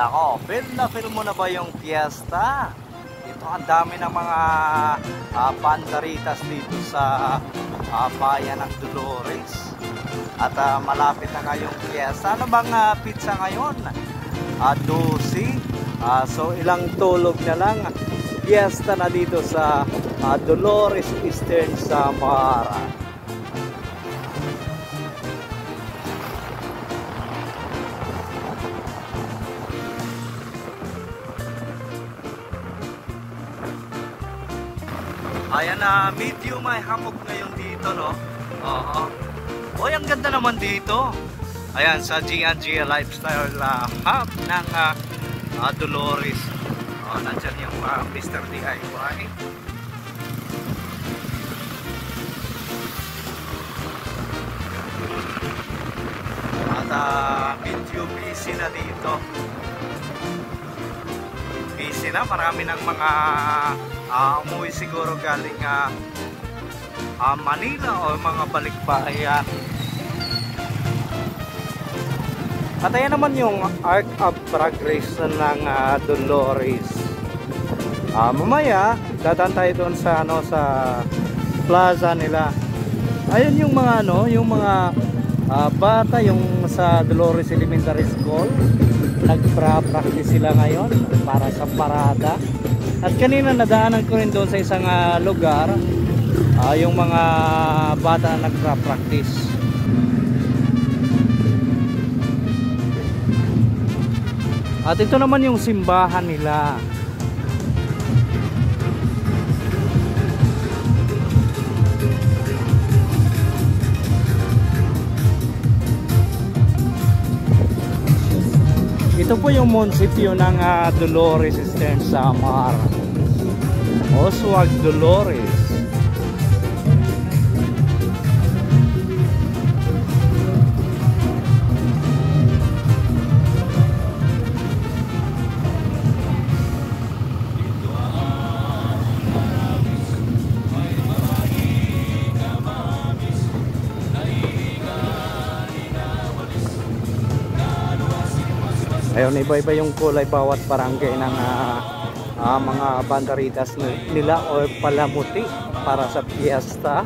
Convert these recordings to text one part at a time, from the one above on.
Nako, feel mo na ba yung fiesta? Ito ang dami ng mga banderitas dito sa bayan ng Dolores. At malapit na ngayong fiesta. Ano bang pizza ngayon? 12. So ilang tulog na lang. Fiesta na dito sa Dolores Eastern Samara. Ayan na, medyo may hamog ngayon dito, no? Oo. Oy, ang ganda naman dito. Ayan, sa G&G Lifestyle Hub ng Dolores. Nandyan yung Mr. DIY. At medyo busy na dito. Busy na, marami ng mga umuwi siguro galing Manila o mga balikbayan. At ayan naman yung Arc of Progress ng Dolores. Mamaya dadaan tayo doon sa sa plaza nila. Ayun yung mga yung mga bata yung sa Dolores Elementary School. Nagpa-practice sila ngayon para sa parada. At kanina nadaanan ko rin doon sa isang lugar, yung mga bata na nagpa-practice. At ito naman yung simbahan nila. Ito po yung munisipyo ng Dolores Eastern Samara. Oswald Dolores. Ayun, iba-iba yung kulay bawat barangay ng mga banderitas nila o palamuti para sa fiesta.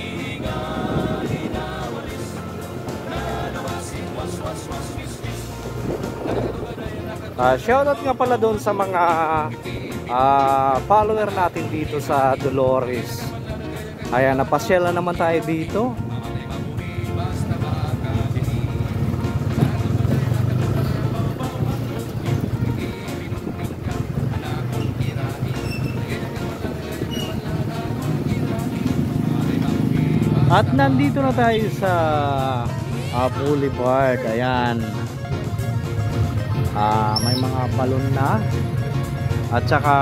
Shoutout nga pala doon sa mga follower natin dito sa Dolores. Ayan, napasyala naman tayo dito. At nandito na tayo sa Boulevard. Ayan. May mga balon na. At saka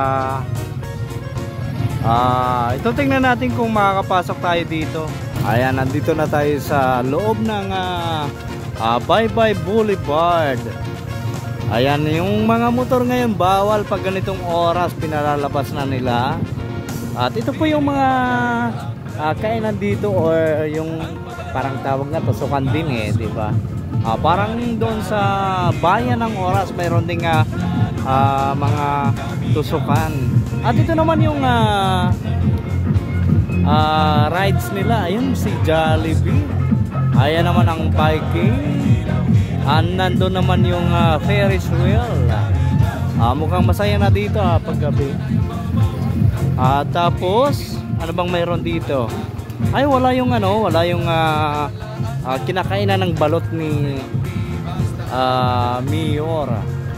ito tingnan natin kung makakapasok tayo dito. Ayan, nandito na tayo sa loob ng Bye-Bye Boulevard. Ayan, yung mga motor ngayon bawal pag ganitong oras pinalalabas na nila. At ito po yung mga kainan dito or yung parang tawag na tusukan din di ba? Parang doon sa bayan ng oras mayroon ding mga tusukan. At ito naman yung rides nila. Ayun si Jollibee. Ayan naman ang biking. Nandun naman yung Ferris wheel. Mukhang masaya na dito paggabi. Tapos ano bang mayroon dito? Ay, wala yung kinakainan ng balot ni Mayor.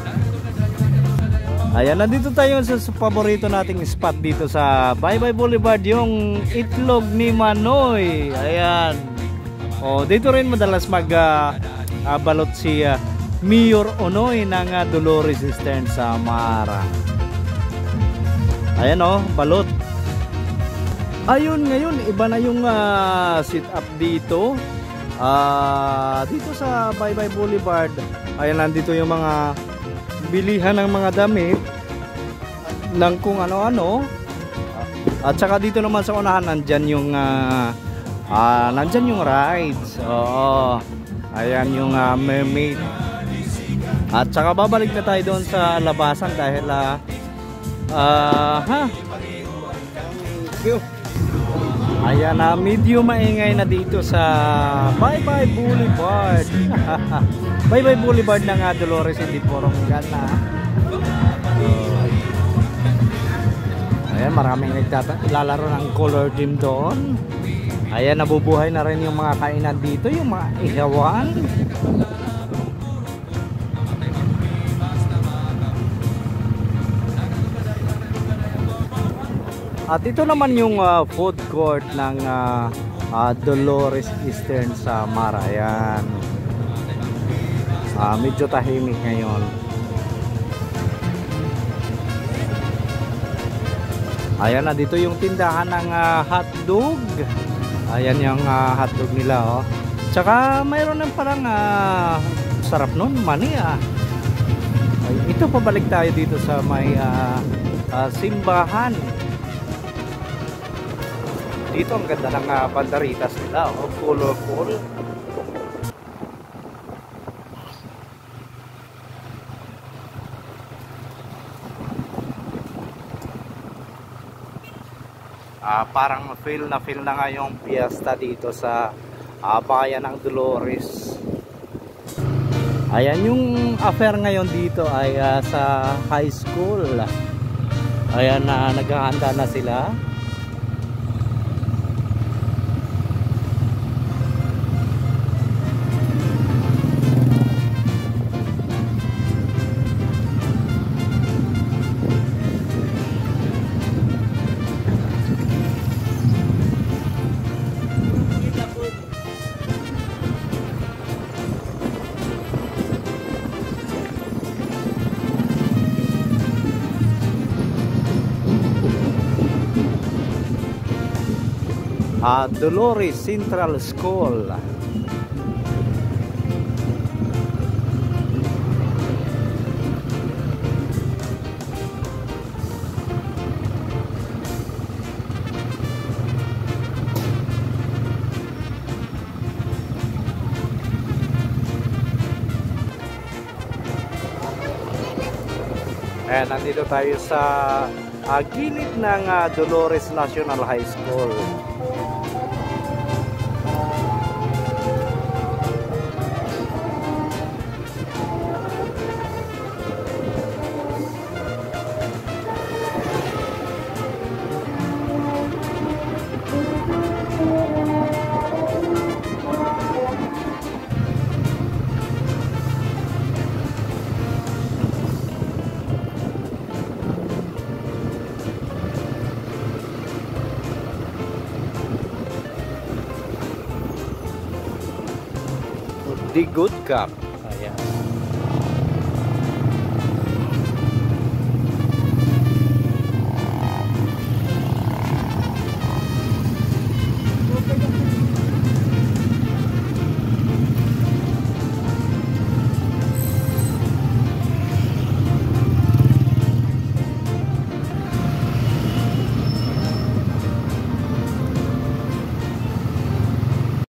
Ayan, nandito tayo sa paborito nating spot dito sa Bye-Bye Boulevard, yung itlog ni Manoy. Ayan. Dito rin madalas balot si Mayor Onoy ng Dolores Eastern Samara. Ayan balot. Ayun, ngayon iba na yung sit up dito. Dito sa Bye-Bye Boulevard. Ayan, nandito yung mga bilihan ng mga damit ng kung ano-ano. At saka dito naman sa unahan nandyan yung rides. Oo. Ayan yung mermaid. At saka babalik na tayo doon sa labasan dahil ayan na, medyo maingay na dito sa Bye-Bye Boulevard. Bye-Bye Boulevard ng Dolores, hindi Porongan na. Ayan, maraming naglalaro ng color team doon. Ayan, nabubuhay na rin yung mga kainan dito, yung mga ihawan. At ito naman yung food court ng Dolores Eastern Samar. Ayan. Medyo tahimik ngayon. Ayan na, dito yung tindahan ng hotdog. Ayan yung hotdog nila, oh. Tsaka mayroon ng parang sarap nun, mani ah. Ay, ito, pabalik tayo dito sa may simbahan. Dito ang ganda ng banderitas nila, oh, colorful. Parang feel na nga yung piyesta dito sa bayan ng Dolores. Ayan, yung affair ngayon dito ay sa high school. Ayan na, naghahanda na sila. Dolores Central School. Nandito tayo sa gilid ng Dolores National High School. The Good Cup.